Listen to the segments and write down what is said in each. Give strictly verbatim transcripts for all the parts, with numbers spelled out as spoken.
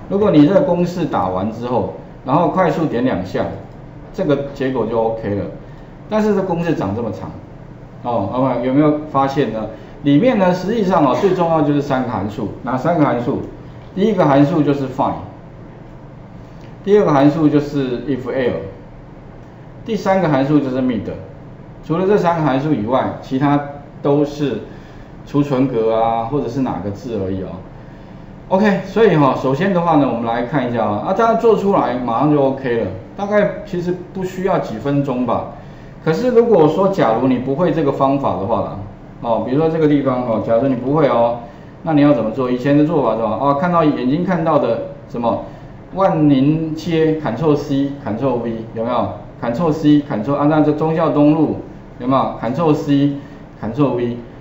如果你这个公式打完之后，然后快速点两下，这个结果就 OK 了。但是这公式长这么长，哦，好吧，有没有发现呢？里面呢，实际上哦，最重要就是三个函数，哪三个函数？第一个函数就是 find， 第二个函数就是 if_else， 第三个函数就是 mid。除了这三个函数以外，其他都是储存格啊，或者是哪个字而已哦。OK， 所以哈、哦，首先的话呢，我们来看一下啊，啊，大家做出来马上就 OK 了，大概其实不需要几分钟吧。可是如果说假如你不会这个方法的话啦，哦，比如说这个地方哦，假如你不会哦，那你要怎么做？以前的做法是吧？哦，看到眼睛看到的什么万宁街 Ctrl C，Ctrl V 有没有 ？Ctrl C，Ctrl 啊，那这忠孝东路有没有 ？Ctrl C，Ctrl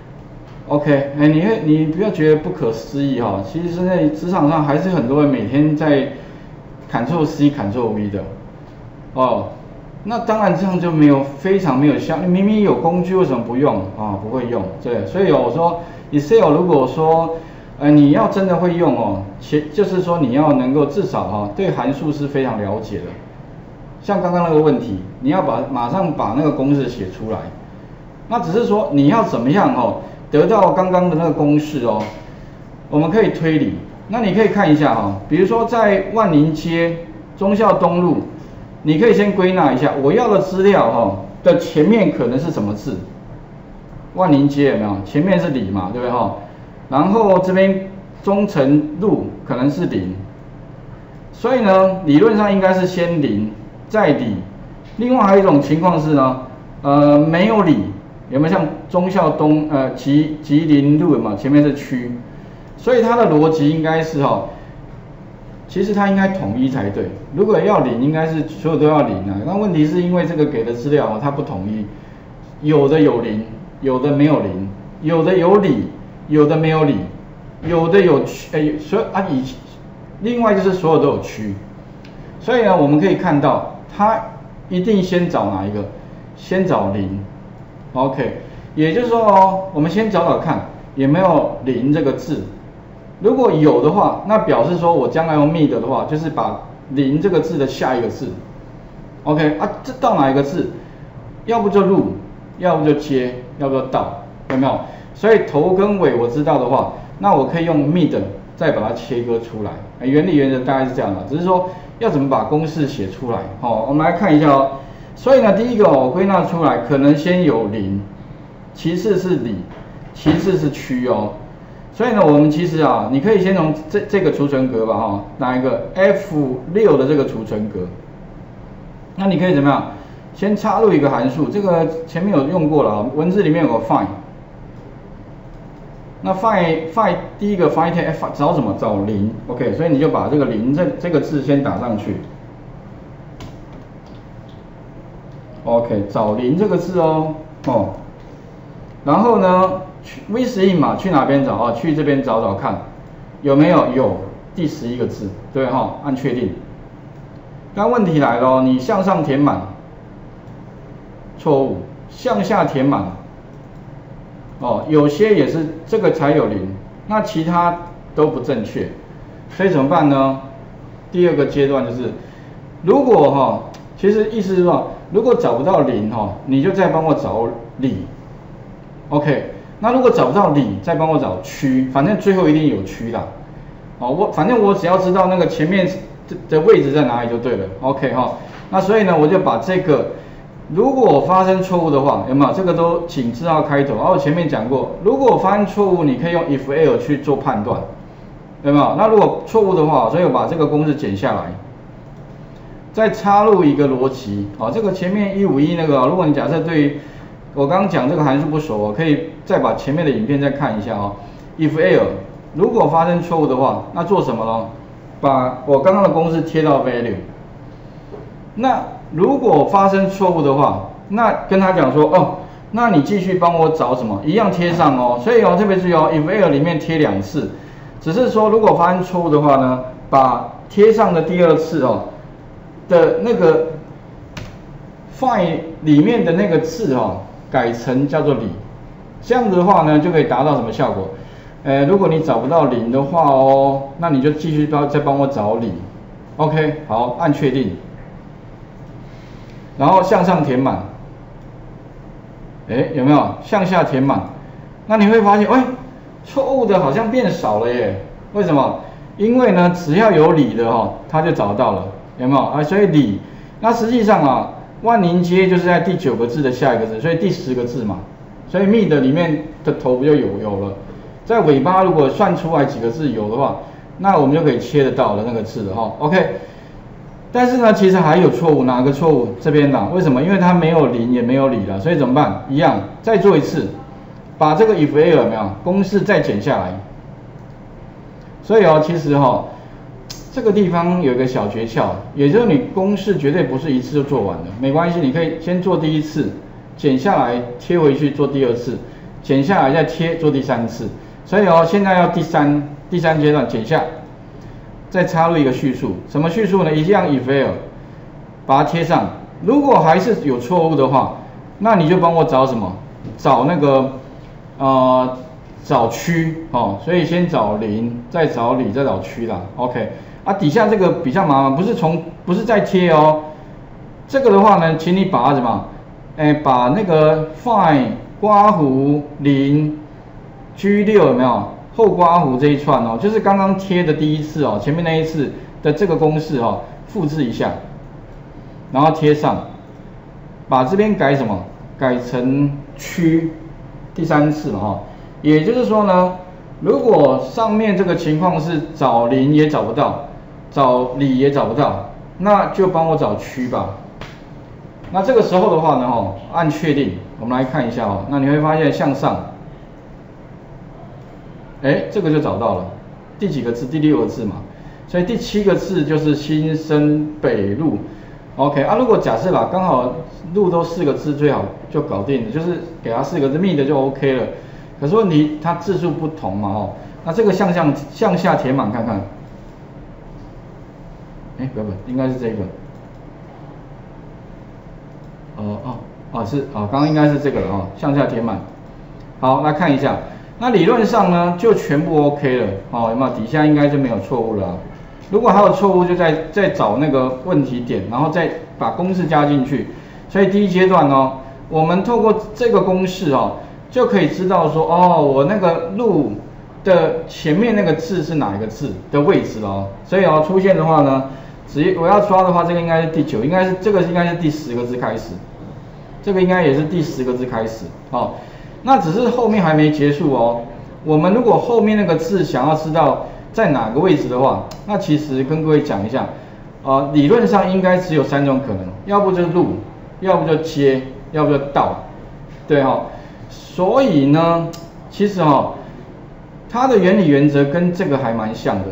V。OK， 哎，你会你不要觉得不可思议哈、哦，其实在职场上还是很多人每天在 Ctrl C、Ctrl V 的哦。那当然这样就没有非常没有效，你明明有工具为什么不用啊？不会用，对，所以我说 Excel 如果说呃你要真的会用哦，且就是说你要能够至少哈、哦、对函数是非常了解的。像刚刚那个问题，你要把马上把那个公式写出来，那只是说你要怎么样哦？得到刚刚的那个公式哦，我们可以推理。那你可以看一下哈、哦，比如说在万宁街、忠孝东路，你可以先归纳一下我要的资料哈、哦、的前面可能是什么字？万宁街有没有？前面是里嘛，对不对哈？然后这边忠诚路可能是零，所以呢，理论上应该是先零再里。另外还有一种情况是呢，呃，没有里。有没有像忠孝东呃吉吉林路嘛？前面是区，所以它的逻辑应该是哈、哦，其实它应该统一才对。如果要零，应该是所有都要零啊。那问题是因为这个给的资料哦，它不统一，有的有零，有的没有零，有的有里，有的没有里，有的有区，哎，所以啊以另外就是所有都有区，所以呢，我们可以看到它一定先找哪一个？先找零。OK， 也就是说哦，我们先找找看有没有零这个字，如果有的话，那表示说我将来用 mid 的话，就是把零这个字的下一个字 ，OK 啊，这到哪一个字？要不就入，要不就接，要不就到，有没有？所以头跟尾我知道的话，那我可以用 mid 再把它切割出来。原理原则大概是这样的，只是说要怎么把公式写出来。好、哦，我们来看一下哦。所以呢，第一个我归纳出来，可能先有零，其次是里，其次是区哦。所以呢，我们其实啊，你可以先从这这个储存格吧，哈、哦，哪一个 F 六 的这个储存格，那你可以怎么样？先插入一个函数，这个前面有用过了啊，文字里面有个 find。那 find find 第一个 find f 找什么？找零 ，OK， 所以你就把这个零这这个字先打上去。OK， 找零这个字哦，哦，然后呢 ，V 十一嘛，去哪边找啊？去这边找找看，有没有？有，第十一个字，对哈、哦，按确定。那问题来了、哦，你向上填满，错误；向下填满，哦，有些也是这个才有零，那其他都不正确，所以怎么办呢？第二个阶段就是，如果哈、哦，其实意思是说。如果找不到零哈，你就再帮我找里 ，OK。那如果找不到里，再帮我找区，反正最后一定有区啦。哦，我反正我只要知道那个前面的位置在哪里就对了 ，OK 哈。那所以呢，我就把这个，如果发生错误的话，有没有？这个都请字号开头。然后前面讲过，如果发生错误，你可以用 if_else 去做判断，有没有？那如果错误的话，所以我把这个公式剪下来。再插入一个逻辑，啊，这个前面一五一那个，如果你假设对我刚刚讲这个函数不熟，我可以再把前面的影片再看一下啊。if_else 如果发生错误的话，那做什么呢？把我刚刚的公式贴到 value。那如果发生错误的话，那跟他讲说，哦，那你继续帮我找什么，一样贴上哦。所以哦，特别注意哦 ，if_else 里面贴两次，只是说如果发生错误的话呢，把贴上的第二次哦。的那个 find 里面的那个字哦，改成叫做里，这样子的话呢，就可以达到什么效果？ 呃，如果你找不到零的话哦，那你就继续帮再帮我找零。OK， 好，按确定，然后向上填满。哎，有没有向下填满？那你会发现，哎，错误的好像变少了耶。为什么？因为呢，只要有里的哈，它就找到了，有没有啊？所以里，那实际上啊，万宁街就是在第九个字的下一个字，所以第十个字嘛。所以密的里面的头不就有有了？在尾巴如果算出来几个字有的话，那我们就可以切得到了那个字了哈。OK。但是呢，其实还有错误，哪个错误？这边啦，为什么？因为它没有零也没有里了，所以怎么办？一样，再做一次，把这个 if error 有没有公式再剪下来。所以哦，其实哈、哦，这个地方有一个小诀窍，也就是你公式绝对不是一次就做完的，没关系，你可以先做第一次，剪下来贴回去做第二次，剪下来再贴做第三次。所以哦，现在要第三第三阶段剪下。再插入一个叙述，什么叙述呢？一样 if error， 把它贴上。如果还是有错误的话，那你就帮我找什么？找那个呃找区哦。所以先找零，再找里，再找区啦。OK， 啊，底下这个比较麻烦，不是从不是再贴哦。这个的话呢，请你把它什么？哎，把那个 find 刮弧零 G 六有没有？后刮弧这一串哦，就是刚刚贴的第一次哦，前面那一次的这个公式哦，复制一下，然后贴上，把这边改什么？改成区，第三次嘛哈。也就是说呢，如果上面这个情况是找零也找不到，找里也找不到，那就帮我找区吧。那这个时候的话呢，哦，按确定，我们来看一下哦，那你会发现向上。哎，这个就找到了，第几个字？第六个字嘛，所以第七个字就是新生北路。OK 啊，如果假设啦，刚好路都四个字，最好就搞定了，就是给它四个字密的就 OK 了。可是问题它字数不同嘛，哦，那这个向上向下填满看看。哎，不不，应该是这个。哦哦哦，是哦，刚刚应该是这个了哦，向下填满。好，来看一下。那理论上呢，就全部 OK 了，哦，有没有？底下应该就没有错误了、啊。如果还有错误，就再再找那个问题点，然后再把公式加进去。所以第一阶段呢，我们透过这个公式哦，就可以知道说，哦，我那个路的前面那个字是哪一个字的位置哦。所以哦，出现的话呢，只我要抓的话，这个应该是第九，应该是这个应该是第十个字开始，这个应该也是第十个字开始，哦。那只是后面还没结束哦。我们如果后面那个字想要知道在哪个位置的话，那其实跟各位讲一下，呃，理论上应该只有三种可能，要不就是路，要不就接，要不就到，对哈、哦。所以呢，其实哈、哦，它的原理原则跟这个还蛮像的，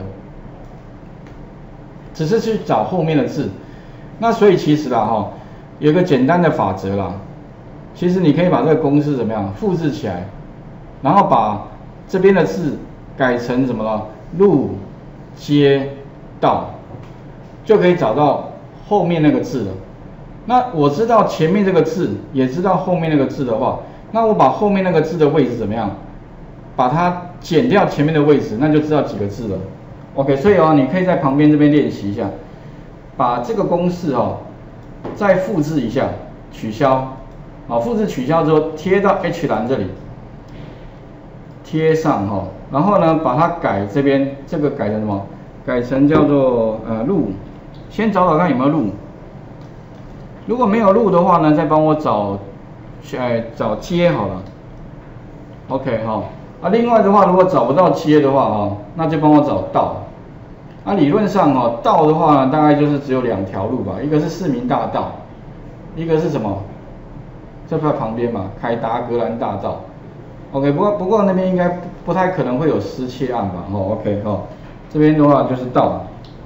只是去找后面的字。那所以其实啦哈、哦，有个简单的法则啦。其实你可以把这个公式怎么样复制起来，然后把这边的字改成什么了？路、街、道，就可以找到后面那个字了。那我知道前面这个字，也知道后面那个字的话，那我把后面那个字的位置怎么样？把它减掉前面的位置，那就知道几个字了。OK， 所以哦，你可以在旁边这边练习一下，把这个公式哦再复制一下，取消。好，复制取消之后贴到 H 栏这里，贴上哈、哦，然后呢把它改这边这个改成什么？改成叫做呃路，先找找看有没有路。如果没有路的话呢，再帮我找，哎找街好了。OK 哈、哦，啊另外的话如果找不到街的话啊、哦，那就帮我找道。那、啊、理论上哦道的话呢，大概就是只有两条路吧，一个是市民大道，一个是什么？这在旁边嘛，凯达格兰大道 ，OK， 不过不过那边应该不不太可能会有失窃案吧，哦 ，OK 哦，这边的话就是道。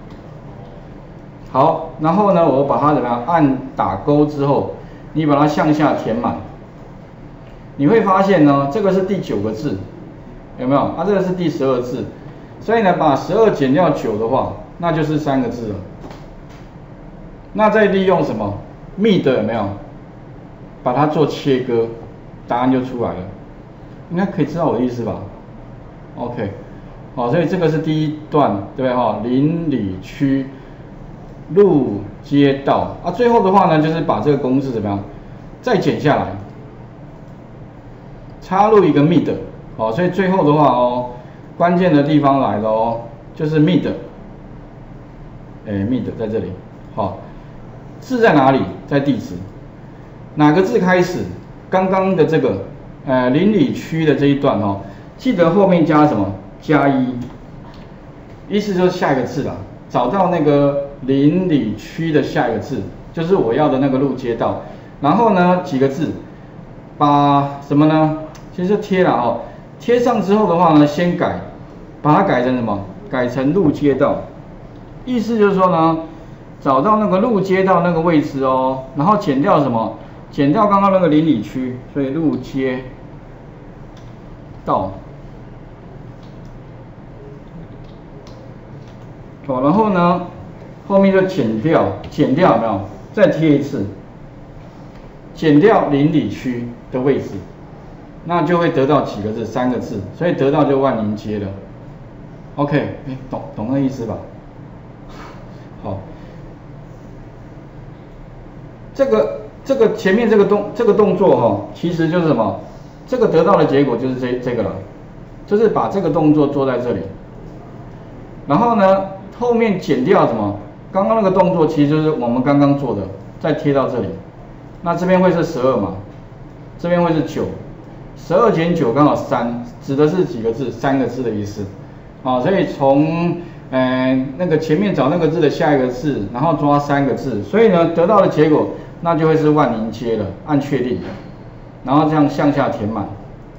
好，然后呢，我把它怎么样按打勾之后，你把它向下填满，你会发现呢，这个是第九个字，有没有？啊，这个是第十二字，所以呢，把十二减掉九的话，那就是三个字了。那再利用什么 mid 有没有？把它做切割，答案就出来了。应该可以知道我的意思吧？ OK， 好，所以这个是第一段，对不对哈？邻里区路街道啊，最后的话呢，就是把这个公式怎么样再减下来，插入一个 mid， 好，所以最后的话哦，关键的地方来了哦，就是 mid， 哎 mid 在这里，好，字在哪里？在地址，哪个字开始？刚刚的这个呃邻里区的这一段哦，记得后面加什么？加一，意思就是下一个字啦，找到那个邻里区的下一个字，就是我要的那个路街道。然后呢，几个字，把什么呢？其实就贴了哦。贴上之后的话呢，先改，把它改成什么？改成路街道。意思就是说呢，找到那个路街道那个位置哦，然后减掉什么？减掉刚刚那个邻里区，所以路街道。好，然后呢，后面就减掉，减掉有没有？再贴一次，减掉邻里区的位置，那就会得到几个字？三个字，所以得到就万宁街了。OK， 哎，懂懂那意思吧？好，这个这个前面这个动这个动作哈、哦，其实就是什么？这个得到的结果就是这这个了，就是把这个动作做在这里，然后呢？后面减掉什么？刚刚那个动作其实就是我们刚刚做的，再贴到这里。那这边会是十二嘛？这边会是九，十二减九刚好三，指的是几个字？三个字的意思。啊，所以从呃那个前面找那个字的下一个字，然后抓三个字，所以呢得到的结果那就会是万宁街了，按确定，然后这样向下填满。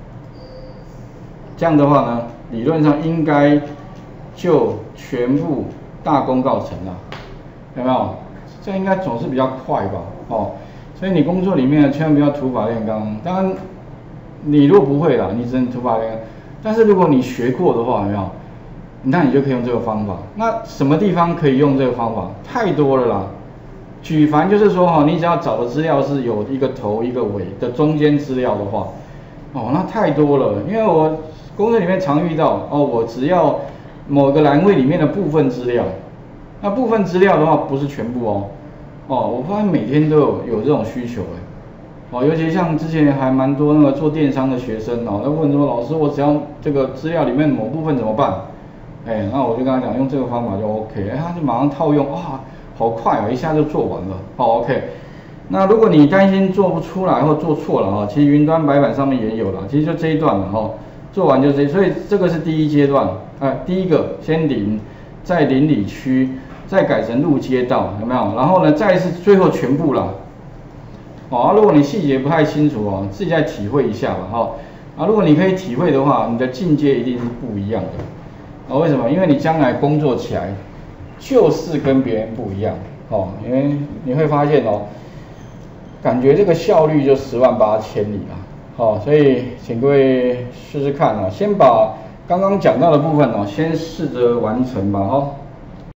这样的话呢，理论上应该就全部大功告成了，有没有？这样应该总是比较快吧？哦，所以你工作里面千万不要土法炼钢。当然，你如果不会啦，你只能土法炼钢。但是如果你学过的话，有没有？那你就可以用这个方法。那什么地方可以用这个方法？太多了啦。举凡就是说哈，你只要找的资料是有一个头一个尾的中间资料的话，哦，那太多了。因为我工作里面常遇到哦，我只要某个栏位里面的部分资料，那部分资料的话不是全部哦。哦，我发现每天都有有这种需求哎。哦，尤其像之前还蛮多那个做电商的学生哦，他问说老师，我只要这个资料里面某部分怎么办？哎，那我就跟他讲，用这个方法就 OK， 哎，他就马上套用，哇，好快啊，一下就做完了。好 OK。那如果你担心做不出来或做错了哈，其实云端白板上面也有了，其实就这一段了哈，做完就这，所以这个是第一阶段，哎，第一个先邻，再邻里区，再改成路街道，有没有？然后呢，再是最后全部了。哦，啊、如果你细节不太清楚哦，自己再体会一下吧，哈、哦。啊，如果你可以体会的话，你的境界一定是不一样的。哦，为什么？因为你将来工作起来就是跟别人不一样，哦，因为你会发现哦，感觉这个效率就十万八千里了，哦，所以请各位试试看啊、哦，先把刚刚讲到的部分哦，先试着完成吧，哈、哦。